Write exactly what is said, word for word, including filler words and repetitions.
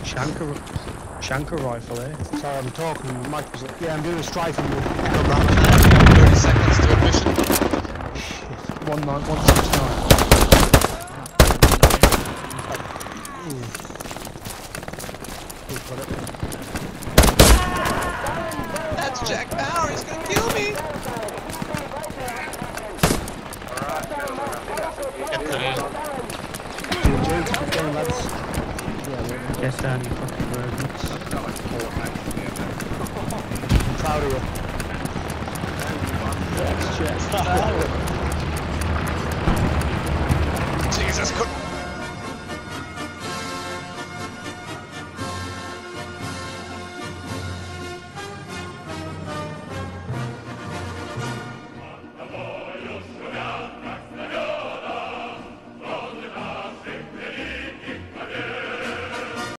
Shanker, Shanker rifle, eh? Sorry, I'm talking. The mic was. Yeah, I'm doing a strike on the. thirty seconds to admission. One nine, one six nine. That's Jack Bauer, he's gonna kill me! Get to the Guess down, you fucking rodents. I'm proud of you. Jesus, cook!